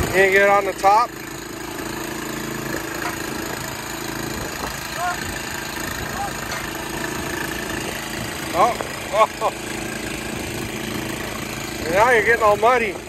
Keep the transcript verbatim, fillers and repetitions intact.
Can't get on the top. Oh, oh. And now you're getting all muddy.